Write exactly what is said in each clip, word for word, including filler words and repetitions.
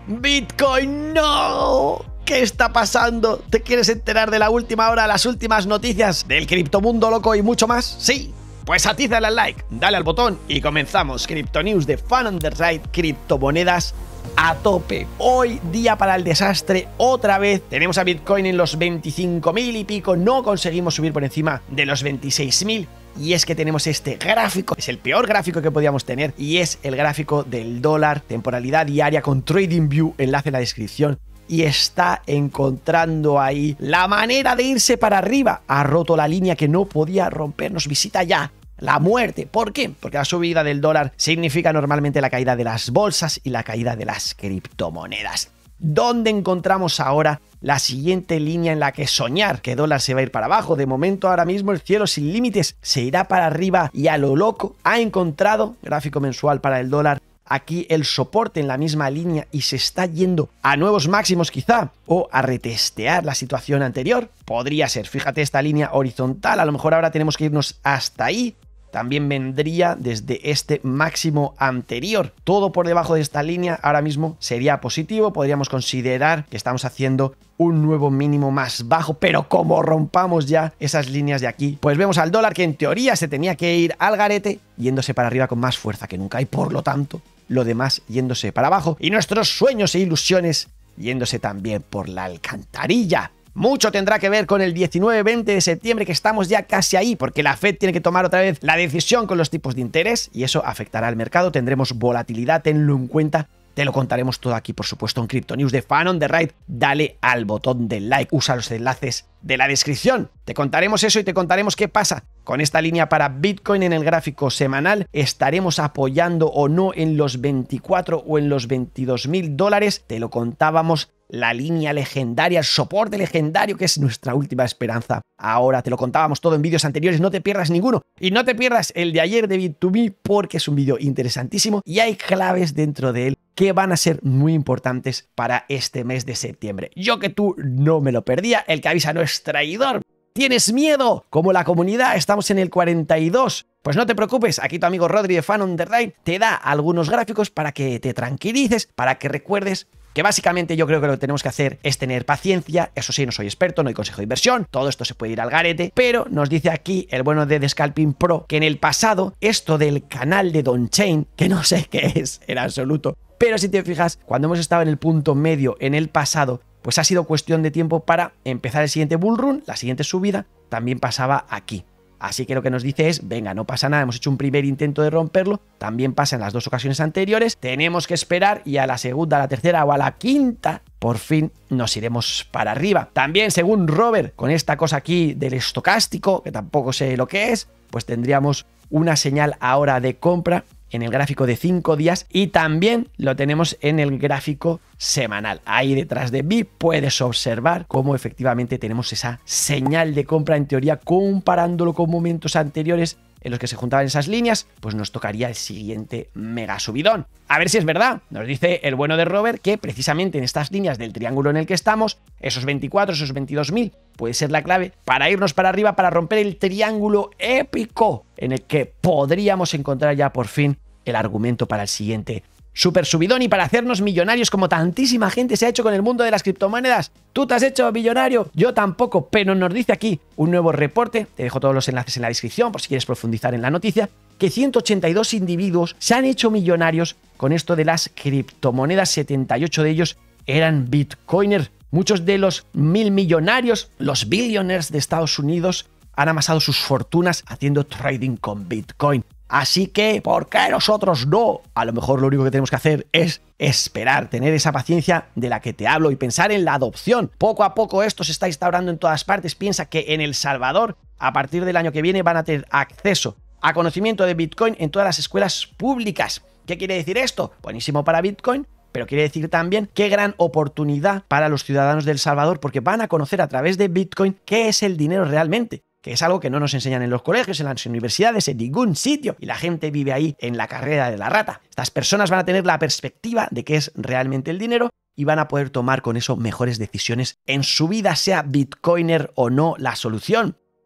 Bitcoin, no. ¿Qué está pasando? ¿Te quieres enterar de la última hora, las últimas noticias del criptomundo loco y mucho más? Sí. Pues atízale al like, dale al botón y comenzamos. Crypto News de Fan on the Ride, criptomonedas a tope. Hoy día para el desastre otra vez. Tenemos a Bitcoin en los veinticinco mil y pico. No conseguimos subir por encima de los veintiséis mil. Y es que tenemos este gráfico, es el peor gráfico que podíamos tener, y es el gráfico del dólar, temporalidad diaria con TradingView, enlace en la descripción. Y está encontrando ahí la manera de irse para arriba. Ha roto la línea que no podía romper. Nos visita ya la muerte. ¿Por qué? Porque la subida del dólar significa normalmente la caída de las bolsas y la caída de las criptomonedas. ¿Dónde encontramos ahora la siguiente línea en la que soñar que dólar se va a ir para abajo? De momento, ahora mismo el cielo sin límites se irá para arriba y a lo loco ha encontrado, gráfico mensual para el dólar, aquí el soporte en la misma línea y se está yendo a nuevos máximos quizá, o a retestear la situación anterior. Podría ser, fíjate esta línea horizontal, a lo mejor ahora tenemos que irnos hasta ahí. También vendría desde este máximo anterior. Todo por debajo de esta línea ahora mismo sería positivo. Podríamos considerar que estamos haciendo un nuevo mínimo más bajo, pero como rompamos ya esas líneas de aquí, pues vemos al dólar que en teoría se tenía que ir al garete, yéndose para arriba con más fuerza que nunca, y por lo tanto lo demás yéndose para abajo y nuestros sueños e ilusiones yéndose también por la alcantarilla. Mucho tendrá que ver con el diecinueve veinte de septiembre, que estamos ya casi ahí, porque la Fed tiene que tomar otra vez la decisión con los tipos de interés y eso afectará al mercado. Tendremos volatilidad, tenlo en cuenta. Te lo contaremos todo aquí, por supuesto, en Crypto News de Fan on the Ride. Dale al botón del like, usa los enlaces de la descripción. Te contaremos eso y te contaremos qué pasa con esta línea para Bitcoin en el gráfico semanal. ¿Estaremos apoyando o no en los veinticuatro o en los veintidós mil dólares? Te lo contábamos. La línea legendaria, el soporte legendario, que es nuestra última esperanza. Ahora te lo contábamos todo en vídeos anteriores, no te pierdas ninguno. Y no te pierdas el de ayer de Bit to Me, porque es un vídeo interesantísimo y hay claves dentro de él que van a ser muy importantes para este mes de septiembre. Yo que tú no me lo perdía, el que avisa no es traidor. ¿Tienes miedo? Como la comunidad, estamos en el cuarenta y dos. Pues no te preocupes, aquí tu amigo Rodri de Fan on the Ride te da algunos gráficos para que te tranquilices, para que recuerdes que básicamente yo creo que lo que tenemos que hacer es tener paciencia. Eso sí, no soy experto, no hay consejo de inversión, todo esto se puede ir al garete, pero nos dice aquí el bueno de The Scalping Pro que en el pasado esto del canal de Donchain, que no sé qué es en absoluto, pero si te fijas, cuando hemos estado en el punto medio en el pasado, pues ha sido cuestión de tiempo para empezar el siguiente bull run, la siguiente subida, también pasaba aquí. Así que lo que nos dice es, venga, no pasa nada, hemos hecho un primer intento de romperlo, también pasa en las dos ocasiones anteriores, tenemos que esperar y a la segunda, a la tercera o a la quinta, por fin nos iremos para arriba. También, según Robert, con esta cosa aquí del estocástico, que tampoco sé lo que es, pues tendríamos una señal ahora de compra en el gráfico de cinco días y también lo tenemos en el gráfico semanal. Ahí detrás de mí puedes observar cómo efectivamente tenemos esa señal de compra, en teoría comparándolo con momentos anteriores en los que se juntaban esas líneas, pues nos tocaría el siguiente mega subidón. A ver si es verdad. Nos dice el bueno de Robert que precisamente en estas líneas del triángulo en el que estamos, esos veinticuatro, esos veintidós mil, puede ser la clave para irnos para arriba, para romper el triángulo épico en el que podríamos encontrar ya por fin el argumento para el siguiente super subidón y para hacernos millonarios como tantísima gente se ha hecho con el mundo de las criptomonedas. ¿Tú te has hecho millonario? Yo tampoco, pero nos dice aquí un nuevo reporte, te dejo todos los enlaces en la descripción por si quieres profundizar en la noticia, que ciento ochenta y dos individuos se han hecho millonarios con esto de las criptomonedas, setenta y ocho de ellos eran bitcoiners. Muchos de los mil millonarios, los billionaires de Estados Unidos, han amasado sus fortunas haciendo trading con Bitcoin. Así que, ¿por qué nosotros no? A lo mejor lo único que tenemos que hacer es esperar, tener esa paciencia de la que te hablo y pensar en la adopción. Poco a poco esto se está instaurando en todas partes. Piensa que en El Salvador, a partir del año que viene, van a tener acceso a conocimiento de Bitcoin en todas las escuelas públicas. ¿Qué quiere decir esto? Buenísimo para Bitcoin, pero quiere decir también qué gran oportunidad para los ciudadanos de El Salvador, porque van a conocer a través de Bitcoin qué es el dinero realmente, que es algo que no nos enseñan en los colegios, en las universidades, en ningún sitio, y la gente vive ahí en la carrera de la rata. Estas personas van a tener la perspectiva de qué es realmente el dinero y van a poder tomar con eso mejores decisiones en su vida, sea bitcoiner o no la solución.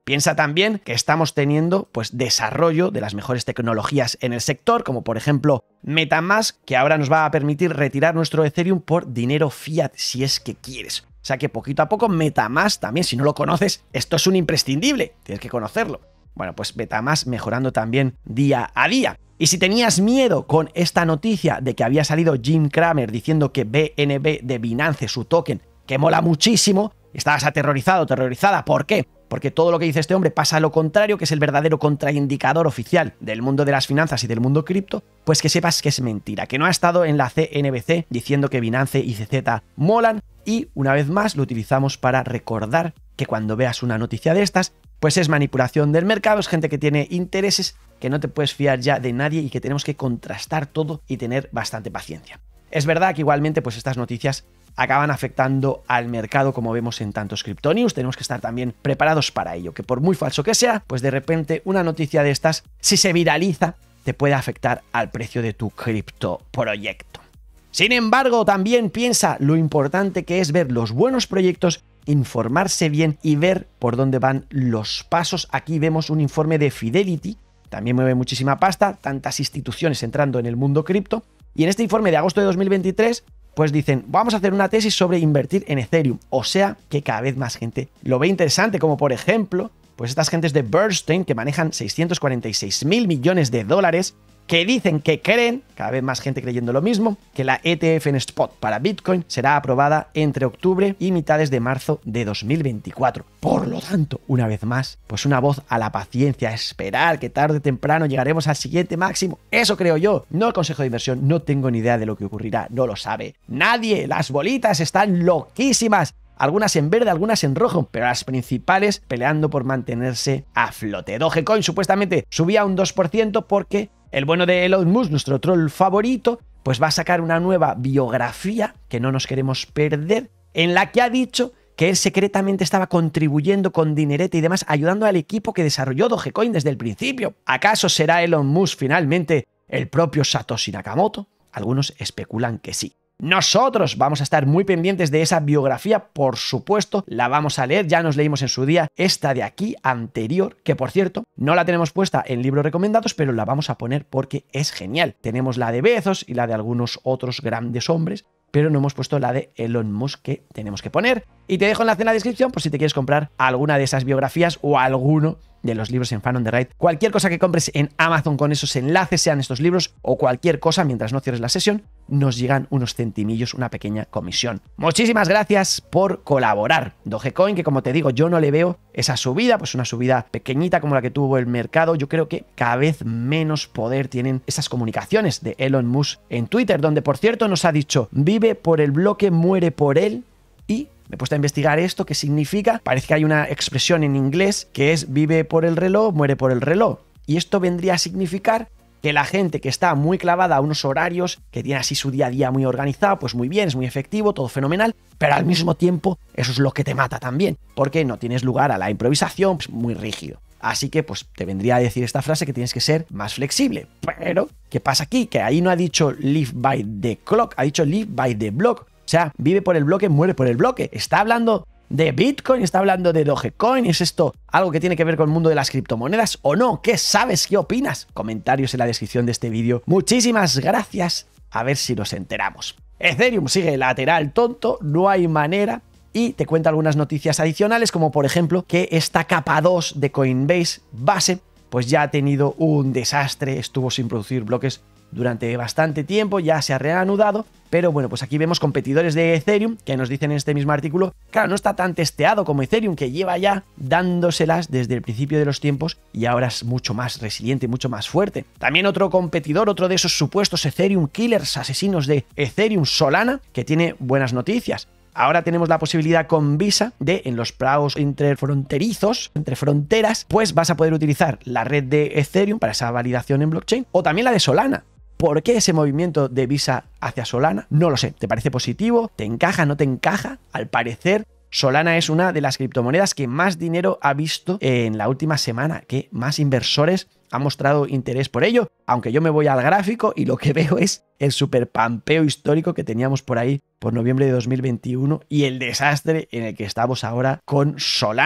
Piensa también que estamos teniendo pues desarrollo de las mejores tecnologías en el sector, como por ejemplo MetaMask, que ahora nos va a permitir retirar nuestro Ethereum por dinero fiat si es que quieres. O sea que poquito a poco MetaMask también, si no lo conoces, esto es un imprescindible, tienes que conocerlo. Bueno, pues MetaMask mejorando también día a día. Y si tenías miedo con esta noticia de que había salido Jim Cramer diciendo que B N B de Binance, su token, que mola muchísimo, estabas aterrorizado, aterrorizada. ¿Por qué? Porque todo lo que dice este hombre pasa a lo contrario, que es el verdadero contraindicador oficial del mundo de las finanzas y del mundo cripto, pues que sepas que es mentira, que no ha estado en la C N B C diciendo que Binance y C Z molan, y una vez más lo utilizamos para recordar que cuando veas una noticia de estas, pues es manipulación del mercado, es gente que tiene intereses, que no te puedes fiar ya de nadie y que tenemos que contrastar todo y tener bastante paciencia. Es verdad que igualmente pues estas noticias acaban afectando al mercado, como vemos en tantos Crypto News. Tenemos que estar también preparados para ello, que por muy falso que sea, pues de repente una noticia de estas, si se viraliza, te puede afectar al precio de tu criptoproyecto. Sin embargo, también piensa lo importante que es ver los buenos proyectos, informarse bien y ver por dónde van los pasos. Aquí vemos un informe de Fidelity, también mueve muchísima pasta, tantas instituciones entrando en el mundo cripto, y en este informe de agosto de dos mil veintitrés pues dicen, vamos a hacer una tesis sobre invertir en Ethereum, o sea que cada vez más gente lo ve interesante, como por ejemplo, pues estas gentes de Bernstein que manejan seiscientos cuarenta y seis mil millones de dólares, que dicen que creen, cada vez más gente creyendo lo mismo, que la E T F en spot para Bitcoin será aprobada entre octubre y mitades de marzo de dos mil veinticuatro. Por lo tanto, una vez más, pues una voz a la paciencia, a esperar que tarde o temprano llegaremos al siguiente máximo. Eso creo yo, no el consejo de inversión, no tengo ni idea de lo que ocurrirá, no lo sabe nadie, las bolitas están loquísimas. Algunas en verde, algunas en rojo, pero las principales peleando por mantenerse a flote. Dogecoin supuestamente subía un dos por ciento porque el bueno de Elon Musk, nuestro troll favorito, pues va a sacar una nueva biografía que no nos queremos perder, en la que ha dicho que él secretamente estaba contribuyendo con dinerete y demás, ayudando al equipo que desarrolló Dogecoin desde el principio. ¿Acaso será Elon Musk finalmente el propio Satoshi Nakamoto? Algunos especulan que sí. Nosotros vamos a estar muy pendientes de esa biografía, por supuesto, la vamos a leer, ya nos leímos en su día esta de aquí, anterior, que por cierto, no la tenemos puesta en libros recomendados, pero la vamos a poner porque es genial. Tenemos la de Bezos y la de algunos otros grandes hombres, pero no hemos puesto la de Elon Musk que tenemos que poner. Y te dejo enlace en la descripción por si te quieres comprar alguna de esas biografías o alguno de los libros en Fan on the Ride. Cualquier cosa que compres en Amazon con esos enlaces, sean estos libros o cualquier cosa, mientras no cierres la sesión, nos llegan unos centimillos, una pequeña comisión. Muchísimas gracias por colaborar. Dogecoin, que como te digo, yo no le veo esa subida, pues una subida pequeñita como la que tuvo el mercado. Yo creo que cada vez menos poder tienen esas comunicaciones de Elon Musk en Twitter, donde por cierto nos ha dicho, vive por el bloque, muere por él, y me he puesto a investigar esto, qué significa. Parece que hay una expresión en inglés que es vive por el reloj, muere por el reloj. Y esto vendría a significar que la gente que está muy clavada a unos horarios, que tiene así su día a día muy organizado, pues muy bien, es muy efectivo, todo fenomenal, pero al mismo tiempo eso es lo que te mata también, porque no tienes lugar a la improvisación, pues muy rígido. Así que pues te vendría a decir esta frase que tienes que ser más flexible. Pero, ¿qué pasa aquí? Que ahí no ha dicho live by the clock, ha dicho live by the block. O sea, vive por el bloque, muere por el bloque. Está hablando de Bitcoin, está hablando de Dogecoin. ¿Es esto algo que tiene que ver con el mundo de las criptomonedas o no? ¿Qué sabes? ¿Qué opinas? Comentarios en la descripción de este vídeo. Muchísimas gracias. A ver si nos enteramos. Ethereum sigue lateral tonto, no hay manera. Y te cuento algunas noticias adicionales, como por ejemplo que esta capa dos de Coinbase base pues ya ha tenido un desastre, estuvo sin producir bloques durante bastante tiempo, ya se ha reanudado, pero bueno, pues aquí vemos competidores de Ethereum que nos dicen en este mismo artículo, claro, no está tan testeado como Ethereum, que lleva ya dándoselas desde el principio de los tiempos y ahora es mucho más resiliente, mucho más fuerte. También otro competidor, otro de esos supuestos Ethereum killers, asesinos de Ethereum, Solana, que tiene buenas noticias. Ahora tenemos la posibilidad con Visa de, en los pagos interfronterizos, entre fronteras, pues vas a poder utilizar la red de Ethereum para esa validación en blockchain o también la de Solana. ¿Por qué ese movimiento de Visa hacia Solana? No lo sé. ¿Te parece positivo? ¿Te encaja? ¿No te encaja? Al parecer, Solana es una de las criptomonedas que más dinero ha visto en la última semana, que más inversores han mostrado interés por ello, aunque yo me voy al gráfico y lo que veo es el super pampeo histórico que teníamos por ahí por noviembre de dos mil veintiuno y el desastre en el que estamos ahora con Solana.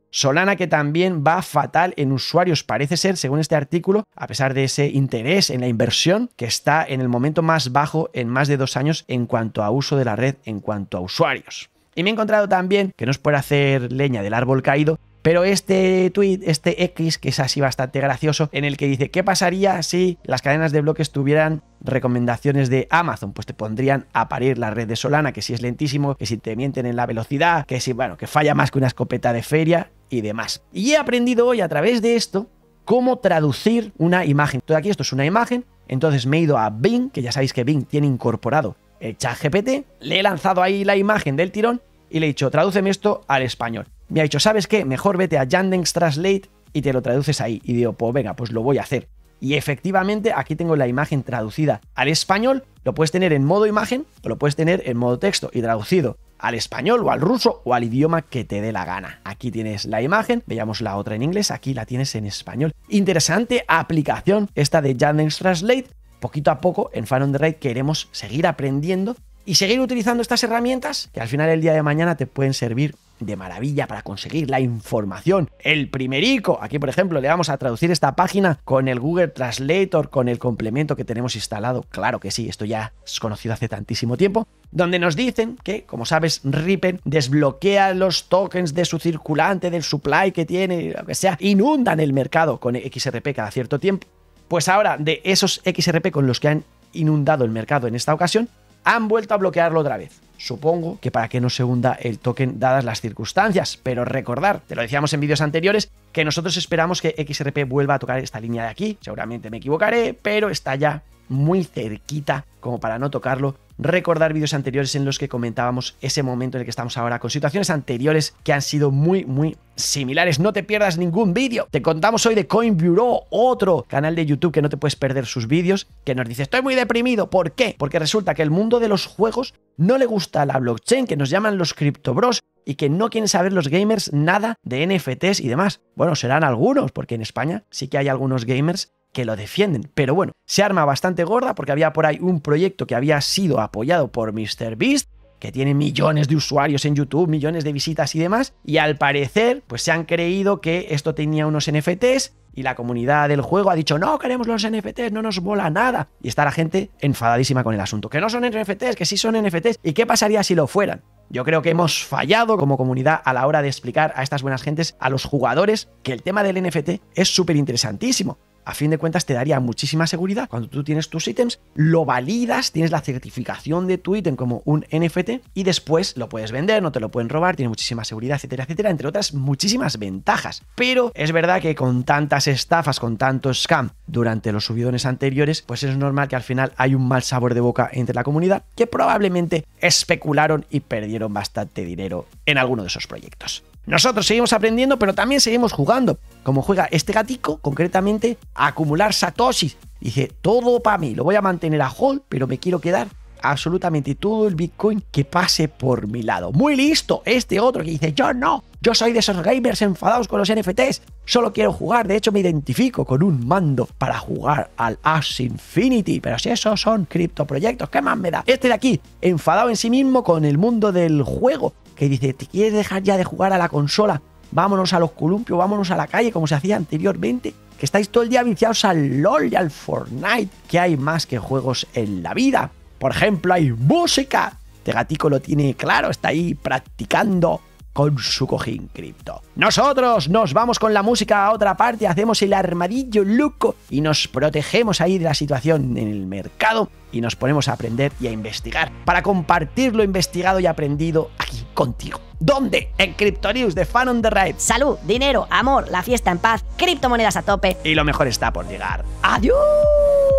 Solana que también va fatal en usuarios, parece ser, según este artículo, a pesar de ese interés en la inversión, que está en el momento más bajo en más de dos años en cuanto a uso de la red, en cuanto a usuarios. Y me he encontrado también, que no es por hacer leña del árbol caído, pero este tweet, este X, que es así bastante gracioso, en el que dice, ¿qué pasaría si las cadenas de bloques tuvieran recomendaciones de Amazon? Pues te pondrían a parir la red de Solana, que si es lentísimo, que si te mienten en la velocidad, que si, bueno, que falla más que una escopeta de feria y demás. Y he aprendido hoy a través de esto cómo traducir una imagen. Todo aquí esto es una imagen, entonces me he ido a Bing, que ya sabéis que Bing tiene incorporado el ChatGPT, le he lanzado ahí la imagen del tirón y le he dicho, tradúceme esto al español. Me ha dicho, ¿sabes qué? Mejor vete a Yandex Translate y te lo traduces ahí. Y digo, pues venga, pues lo voy a hacer. Y efectivamente aquí tengo la imagen traducida al español. Lo puedes tener en modo imagen o lo puedes tener en modo texto y traducido al español o al ruso o al idioma que te dé la gana. Aquí tienes la imagen, veamos la otra en inglés, aquí la tienes en español. Interesante aplicación esta de Yandex Translate. Poquito a poco en Fan on the Ride queremos seguir aprendiendo y seguir utilizando estas herramientas que al final del día de mañana te pueden servir de maravilla para conseguir la información. El primerico, aquí por ejemplo le vamos a traducir esta página con el Google Translator, con el complemento que tenemos instalado, claro que sí, esto ya es conocido hace tantísimo tiempo, donde nos dicen que, como sabes, Ripple desbloquea los tokens de su circulante, del supply que tiene, lo que sea, inundan el mercado con X R P cada cierto tiempo. Pues ahora, de esos X R P con los que han inundado el mercado en esta ocasión, han vuelto a bloquearlo otra vez. Supongo que para que no se hunda el token dadas las circunstancias, pero recordar, te lo decíamos en vídeos anteriores, que nosotros esperamos que X R P vuelva a tocar esta línea de aquí, seguramente me equivocaré, pero está ya muy cerquita como para no tocarlo. Recordar vídeos anteriores en los que comentábamos ese momento en el que estamos ahora con situaciones anteriores que han sido muy muy similares. No te pierdas ningún vídeo. Te contamos hoy de Coin Bureau, otro canal de YouTube que no te puedes perder sus vídeos, que nos dice, estoy muy deprimido. ¿Por qué? Porque resulta que el mundo de los juegos no le gusta la blockchain, que nos llaman los criptobros, y que no quieren saber los gamers nada de N F Ts y demás. Bueno, serán algunos, porque en España sí que hay algunos gamers que lo defienden, pero bueno, se arma bastante gorda porque había por ahí un proyecto que había sido apoyado por MrBeast, que tiene millones de usuarios en YouTube, millones de visitas y demás, y al parecer pues se han creído que esto tenía unos N F Ts y la comunidad del juego ha dicho, no queremos los N F Ts, no nos mola nada, y está la gente enfadadísima con el asunto, que no son N F Ts, que sí son N F Ts, ¿y qué pasaría si lo fueran? Yo creo que hemos fallado como comunidad a la hora de explicar a estas buenas gentes, a los jugadores, que el tema del N F T es súper interesantísimo. A fin de cuentas te daría muchísima seguridad. Cuando tú tienes tus ítems, lo validas, tienes la certificación de tu ítem como un N F T y después lo puedes vender, no te lo pueden robar, tiene muchísima seguridad, etcétera, etcétera, entre otras muchísimas ventajas. Pero es verdad que con tantas estafas, con tantos scam durante los subidones anteriores, pues es normal que al final hay un mal sabor de boca entre la comunidad que probablemente especularon y perdieron bastante dinero en alguno de esos proyectos. Nosotros seguimos aprendiendo, pero también seguimos jugando. Como juega este gatico, concretamente, a acumular satoshis. Dice, todo para mí, lo voy a mantener a hold, pero me quiero quedar absolutamente todo el Bitcoin que pase por mi lado. Muy listo, este otro que dice, yo no, yo soy de esos gamers enfadados con los N F Ts, solo quiero jugar, de hecho me identifico con un mando para jugar al Axie Infinity, pero si esos son criptoproyectos, ¿qué más me da? Este de aquí, enfadado en sí mismo con el mundo del juego, que dice, ¿te quieres dejar ya de jugar a la consola? Vámonos a los columpios, vámonos a la calle como se hacía anteriormente, que estáis todo el día viciados al LOL y al Fortnite, que hay más que juegos en la vida. Por ejemplo, hay música. Este gatico lo tiene claro, está ahí practicando con su cojín cripto. Nosotros nos vamos con la música a otra parte, hacemos el armadillo loco y nos protegemos ahí de la situación en el mercado y nos ponemos a aprender y a investigar para compartir lo investigado y aprendido aquí contigo. ¿Dónde? En Crypto News de Fan on the Ride. Salud, dinero, amor, la fiesta en paz, criptomonedas a tope. Y lo mejor está por llegar. ¡Adiós!